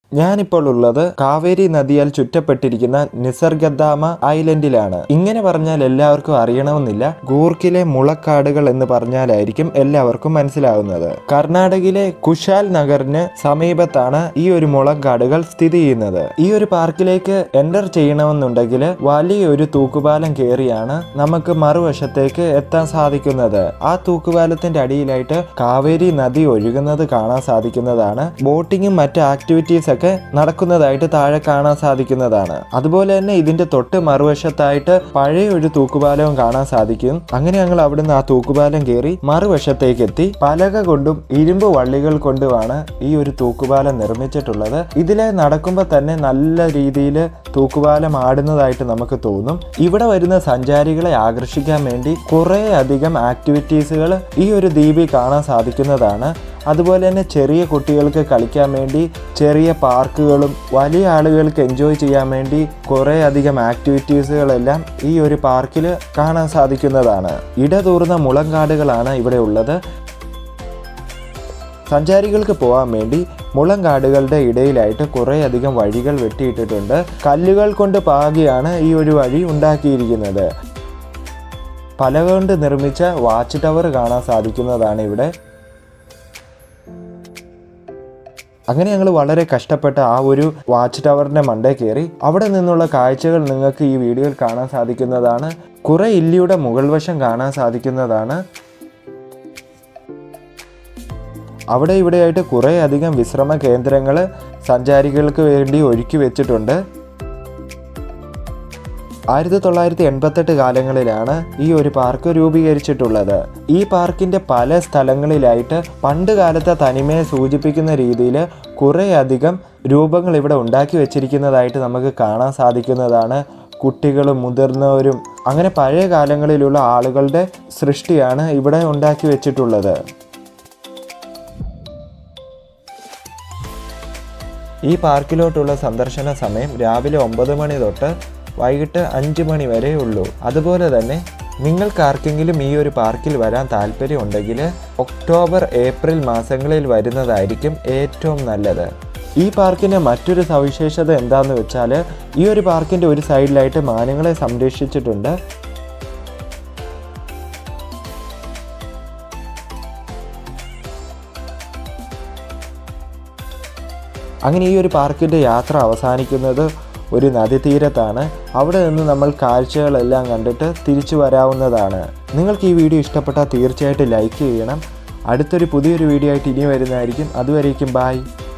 ഞാനിപ്പോൾ ഉള്ളത് കാവേരി നദിയാൽ ചുറ്റപ്പെട്ടിരിക്കുന്ന നിസർഗധാമ ഐലൻഡിലാണ്. ഇങ്ങനെ പറഞ്ഞാൽ എല്ലാവർക്കും അറിയണമെന്നില്ല. കൂർക്കിലെ മുളക്കാടുകൾ എന്ന് പറഞ്ഞാലായിരിക്കും എല്ലാവർക്കും മനസ്സിലാവുന്നത്. കർണാടകയിലെ കുശാൽ നഗറിന് സമീപത്താണ് ഈ ഒരു മുളക്കാടുകൾ സ്ഥിതി ചെയ്യുന്നത്. ഈ ഒരു പാർക്കിലേക്ക് എൻ്റർ ചെയ്യണമെന്നുണ്ടെങ്കിൽ വലിയൊരു തൂക്കുപാലം കയറിയാണ് നമുക്ക് മറുവശത്തേക്ക് എത്താൻ സാധിക്കുന്നത്. ആ തൂക്കുപാലത്തിന്റെ അടിയിലായിട്ട് കാവേരി നദി ഒഴുകുന്നത് കാണാൻ സാധിക്കുന്നതാണ്. ബോട്ടിങ്ങും മറ്റ് ആക്ടിവിറ്റീസ് ഒക്കെ നടക്കുന്നതായിട്ട് താഴെ കാണാൻ സാധിക്കുന്നതാണ്. അതുപോലെ തന്നെ ഇതിന്റെ തൊട്ട് മറുവശത്തായിട്ട് പഴയ ഒരു തൂക്കുപാലവും കാണാൻ സാധിക്കും. അങ്ങനെ ഞങ്ങൾ അവിടുന്ന് ആ തൂക്കുപാലം കയറി മറുവശത്തേക്ക് എത്തി. പലക കൊണ്ടും ഇരുമ്പ് വള്ളികൾ കൊണ്ടുമാണ് ഈ ഒരു തൂക്കുപാലം നിർമ്മിച്ചിട്ടുള്ളത്. ഇതിലെ നടക്കുമ്പോൾ തന്നെ നല്ല രീതിയിൽ തൂക്കുപാലം ആടുന്നതായിട്ട് നമുക്ക് തോന്നും. ഇവിടെ വരുന്ന സഞ്ചാരികളെ ആകർഷിക്കാൻ വേണ്ടി കുറേ അധികം ആക്ടിവിറ്റീസുകൾ ഈ ഒരു ദ്വീപിൽ കാണാൻ സാധിക്കുന്നതാണ്. അതുപോലെ തന്നെ ചെറിയ കുട്ടികൾക്ക് കളിക്കാൻ വേണ്ടി ചെറിയ പാർക്കുകളും വലിയ ആളുകൾക്ക് എൻജോയ് ചെയ്യാൻ വേണ്ടി കുറേ അധികം ആക്ടിവിറ്റീസുകളെല്ലാം ഈ ഒരു പാർക്കിൽ കാണാൻ സാധിക്കുന്നതാണ്. ഇടതൂർന്ന മുളങ്കാടുകളാണ് ഇവിടെ ഉള്ളത്. സഞ്ചാരികൾക്ക് പോകാൻ വേണ്ടി മുളങ്കാടുകളുടെ ഇടയിലായിട്ട് കുറേ അധികം വഴികൾ വെട്ടിയിട്ടിട്ടുണ്ട്. കല്ലുകൾ കൊണ്ട് പാകിയാണ് ഈ ഒരു വഴി ഉണ്ടാക്കിയിരിക്കുന്നത്. പലക കൊണ്ട് നിർമ്മിച്ച വാച്ച് ടവർ കാണാൻ സാധിക്കുന്നതാണ് ഇവിടെ. അങ്ങനെ ഞങ്ങൾ വളരെ കഷ്ടപ്പെട്ട് ആ ഒരു വാച്ച് ടവറിൻ്റെ മണ്ടേ കയറി. അവിടെ നിന്നുള്ള കാഴ്ചകൾ നിങ്ങൾക്ക് ഈ വീഡിയോയിൽ കാണാൻ സാധിക്കുന്നതാണ്. കുറേ ഇല്ലിയുടെ മുകൾ വശം കാണാൻ സാധിക്കുന്നതാണ്. അവിടെ ഇവിടെയായിട്ട് കുറേ അധികം വിശ്രമ കേന്ദ്രങ്ങൾ സഞ്ചാരികൾക്ക് വേണ്ടി ഒരുക്കി വെച്ചിട്ടുണ്ട്. 1988 കാലങ്ങളിലാണ് ഈ ഒരു പാർക്ക് രൂപീകരിച്ചിട്ടുള്ളത്. ഈ പാർക്കിൻ്റെ പല സ്ഥലങ്ങളിലായിട്ട് പണ്ട് കാലത്തെ തനിമയെ സൂചിപ്പിക്കുന്ന രീതിയിൽ കുറേ അധികം രൂപങ്ങൾ ഇവിടെ ഉണ്ടാക്കി വെച്ചിരിക്കുന്നതായിട്ട് നമുക്ക് കാണാൻ സാധിക്കുന്നതാണ്. കുട്ടികളും മുതിർന്നവരും അങ്ങനെ പഴയ കാലങ്ങളിലുള്ള ആളുകളുടെ സൃഷ്ടിയാണ് ഇവിടെ ഉണ്ടാക്കി വെച്ചിട്ടുള്ളത്. ഈ പാർക്കിലോട്ടുള്ള സന്ദർശന സമയം രാവിലെ 9 മണി തൊട്ട് വൈകിട്ട് 5 മണി വരെ ഉള്ളൂ. അതുപോലെ തന്നെ നിങ്ങൾക്ക് ആർക്കെങ്കിലും ഈ ഒരു പാർക്കിൽ വരാൻ താല്പര്യമുണ്ടെങ്കിൽ ഒക്ടോബർ ഏപ്രിൽ മാസങ്ങളിൽ വരുന്നതായിരിക്കും ഏറ്റവും നല്ലത്. ഈ പാർക്കിൻ്റെ മറ്റൊരു സവിശേഷത എന്താണെന്ന് വെച്ചാൽ ഈ ഒരു പാർക്കിൻ്റെ ഒരു സൈഡിലായിട്ട് മാനുകളെ സംരക്ഷിച്ചിട്ടുണ്ട്. അങ്ങനെ ഈ ഒരു പാർക്കിൻ്റെ യാത്ര അവസാനിക്കുന്നത് ഒരു നദീതീരത്താണ്. അവിടെ നിന്ന് നമ്മൾ കാഴ്ചകളെല്ലാം കണ്ടിട്ട് തിരിച്ചു വരാവുന്നതാണ്. നിങ്ങൾക്ക് ഈ വീഡിയോ ഇഷ്ടപ്പെട്ടാൽ തീർച്ചയായിട്ടും ലൈക്ക് ചെയ്യണം. അടുത്തൊരു പുതിയൊരു വീഡിയോ ആയിട്ട് ഇനി വരുന്നതായിരിക്കും. അതുവരേക്കും ബൈ.